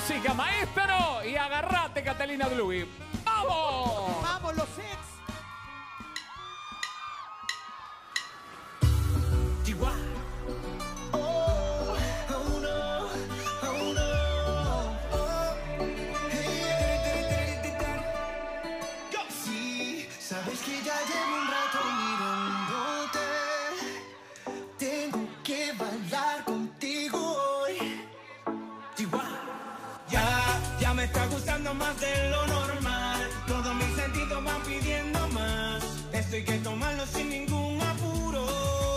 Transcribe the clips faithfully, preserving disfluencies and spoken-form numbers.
música, maestro. Y agarrate, Catalina Dlubi. ¡Vamos! ¡Vamos, los ex! Chihuahua. Oh, oh no, oh no. Oh, hey, sí, sabes que ya llevo un rato mirándote. Tengo que bailar contigo hoy. Chihuahua. Ya, ya me está gustando más de lo normal. Todos mis sentidos van pidiendo más. Esto hay que tomarlo sin ningún apuro.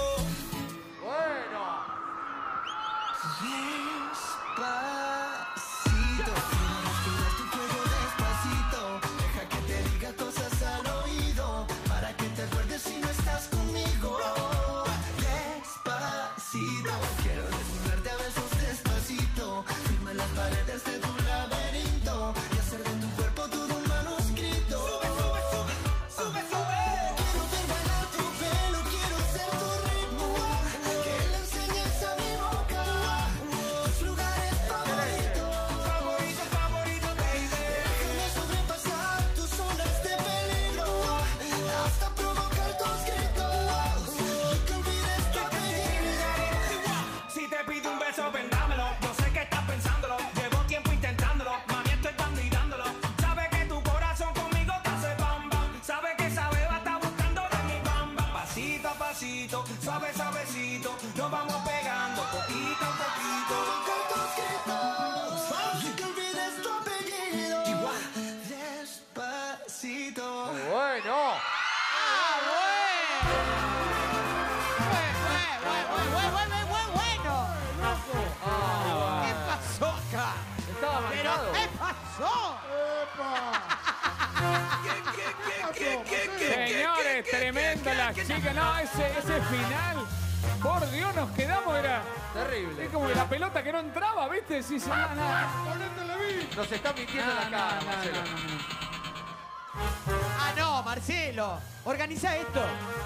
Despacito, quiero respirar tu cuello despacito. Deja que te diga cosas al oído, para que te acuerdes si no estás conmigo. Despacito, quiero desnudarte a besos despacito. Firma las paredes de tu laberinto y hacer de tu cuerpo todo un manuscrito. Sube, sube, sube, sube, sube. Quiero ver bailar tu pelo, quiero ser tu ritmo. Que le enseñes a mi boca tus lugares favoritos. Favorito, favorito, baby. Déjame sobrepasar tus zonas de peligro hasta provocar tus gritos. Que olvides tu apellido. Si te pido un beso, vendámelo. Yo sé que estás pensándolo. Llevo tiempo intentándolo. Mami, estoy dando y dándolo. Sabe que tu corazón conmigo te hace bam bam. Sabe que esa beba está buscando de mi bam bam. Pasito a pasito, suave suavecito, nos vamos pegando poquito a poquito. Provocar tus gritos y que olvides tu apellido. Despacito. Bueno. ¿Qué pasó acá? Estaba ¿Pero marcado. qué pasó? Señores, tremendo las chicas. No, ese, ese final. Por Dios, nos quedamos, era terrible. Es como que la pelota que no entraba, ¿viste? Sí, sí, nada, nada. Nos está mintiendo la cara, Marcelo. Ah, no, Marcelo. Organiza esto.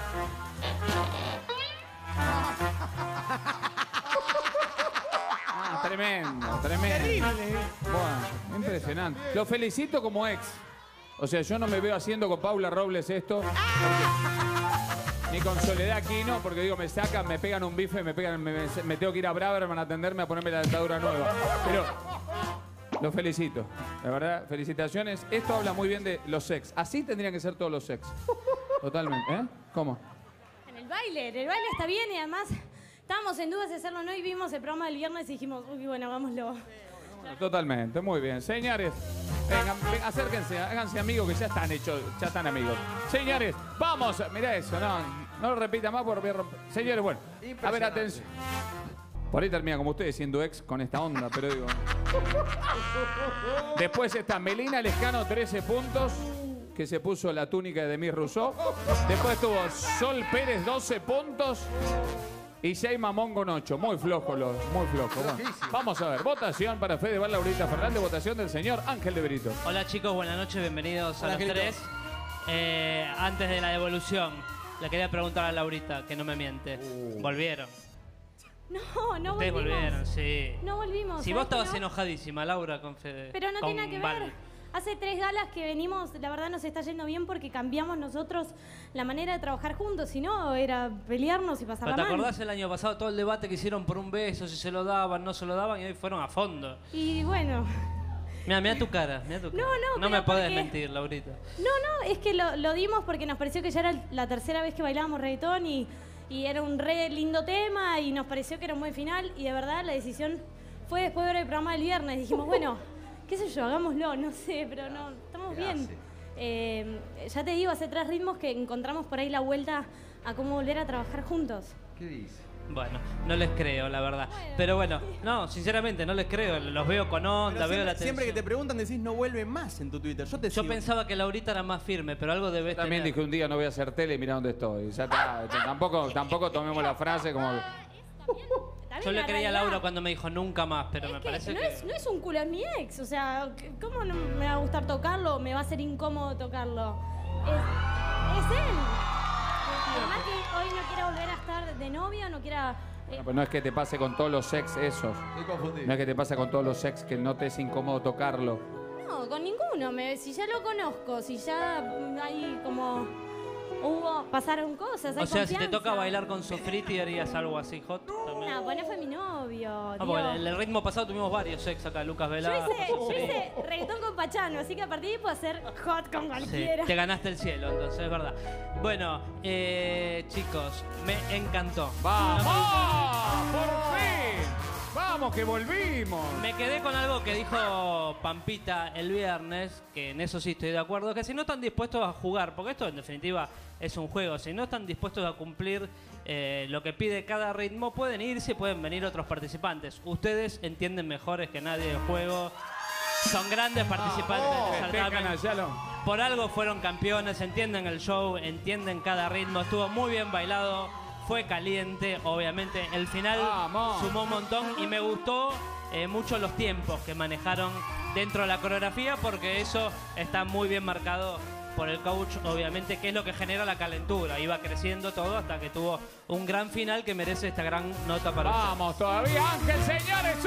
Ah, tremendo, tremendo. Terrible. Bueno, impresionante. Lo felicito como ex. O sea, yo no me veo haciendo con Paula Robles esto. porque- ni con Soledad Aquino, porque digo, me sacan, me pegan un bife, me pegan, me, me- me tengo que ir a Braverman a atenderme a ponerme la dentadura nueva. Pero lo felicito. La verdad, felicitaciones. Esto habla muy bien de los ex. Así tendrían que ser todos los ex. Totalmente. ¿Eh? ¿Cómo? En el baile, en el baile está bien y además estábamos en dudas de hacerlo o no y vimos el programa del viernes y dijimos, uy, bueno, hagámoslo. Totalmente, muy bien. Señores, vengan, vengan, acérquense, háganse amigos que ya están hechos, ya están amigos. Señores, vamos, mirá eso, no, no lo repita más porque voy a romper. Señores, bueno, a ver, atención. Por ahí termina como ustedes siendo ex con esta onda, pero digo. Después está Melina Lescano, trece puntos, que se puso la túnica de Miss Rousseau. Después tuvo Sol Pérez, doce puntos. Y Sheima Mon con ocho. Muy flojo, los, muy flojo. Bueno, vamos a ver. Votación para Fedeval Laurita Fernández. Votación del señor Ángel de Brito. Hola chicos, buenas noches, bienvenidos a Hola, los Angelito. tres. Eh, antes de la devolución, le quería preguntar a Laurita, que no me miente. ¿Volvieron? No, no Ustedes volvimos. volvieron, sí. No volvimos. Si ¿sabes vos que estabas no? enojadísima, Laura, con Fede. Pero no con tiene nada que Val. ver. Hace tres galas que venimos, la verdad nos está yendo bien porque cambiamos nosotros la manera de trabajar juntos. Si no, era pelearnos y ¿Pero pasarla te mal. acordás el año pasado todo el debate que hicieron por un beso, si se lo daban, no se lo daban, y hoy fueron a fondo? Y bueno, Mira, mira tu cara, mira tu cara. No, no, No me pero podés porque- mentir, Laurita. no, no, es que lo, lo dimos porque nos pareció que ya era la tercera vez que bailábamos reggaetón y, y era un re lindo tema y nos pareció que era un buen final y de verdad la decisión fue después de ver el programa del viernes. Dijimos, bueno, qué sé yo, hagámoslo, no sé, pero no, estamos bien. Eh, ya te digo, hace tres ritmos que encontramos por ahí la vuelta a cómo volver a trabajar juntos. ¿Qué dice? Bueno, no les creo, la verdad. Bueno. Pero bueno, no, sinceramente, no les creo. Los veo con onda, Pero veo la siempre, siempre que te tensión. preguntan decís no vuelve más en tu Twitter. Yo te Yo sigo. pensaba que Laurita era más firme, pero algo debes También tener. dije un día no voy a hacer tele y mira dónde estoy. Ya está. Tampoco, tampoco tomemos la frase como. Es también- también Yo le la creía a realidad. Laura cuando me dijo nunca más, pero Es me que parece no, que... es, no es un culo, es mi ex. O sea, ¿cómo no me va a gustar tocarlo? ¿Me va a ser incómodo tocarlo? Es, es él. Además que hoy no quiera volver a estar de novio, no quiera Eh, Pues no es que te pase con todos los sex esos. Estoy confundido. No es que te pase con todos los sex que no te es incómodo tocarlo. no, con ninguno. Me, si ya lo conozco, si ya mm, hay como... Hubo, pasaron cosas, hay O sea, si te confianza. toca bailar con Sofriti, harías algo así hot también. No, pues no fue mi novio. Ah, Dios. porque en el ritmo pasado tuvimos varios sex acá, Lucas Yo Velar. hice, yo hice reggaetón con Pachano, así que a partir de ahí puedo hacer hot con Sí, cualquiera. te ganaste el cielo, entonces, es verdad. Bueno, eh, chicos, me encantó. ¡Vamos! ¡Por fin! ¡Vamos, que volvimos! Me quedé con algo que dijo Pampita el viernes, que en eso sí estoy de acuerdo, que si no están dispuestos a jugar, porque esto en definitiva es un juego, si no están dispuestos a cumplir eh, lo que pide cada ritmo, pueden irse y pueden venir otros participantes. Ustedes entienden mejores que nadie el juego, son grandes participantes del Festejan certamen. allá lo- Por algo fueron campeones, entienden el show, entienden cada ritmo, estuvo muy bien bailado, fue caliente, obviamente. El final Vamos. sumó un montón y me gustó eh, mucho los tiempos que manejaron dentro de la coreografía porque eso está muy bien marcado por el coach, obviamente, que es lo que genera la calentura. Iba creciendo todo hasta que tuvo un gran final que merece esta gran nota para ustedes. Vamos todavía, Ángel, señores,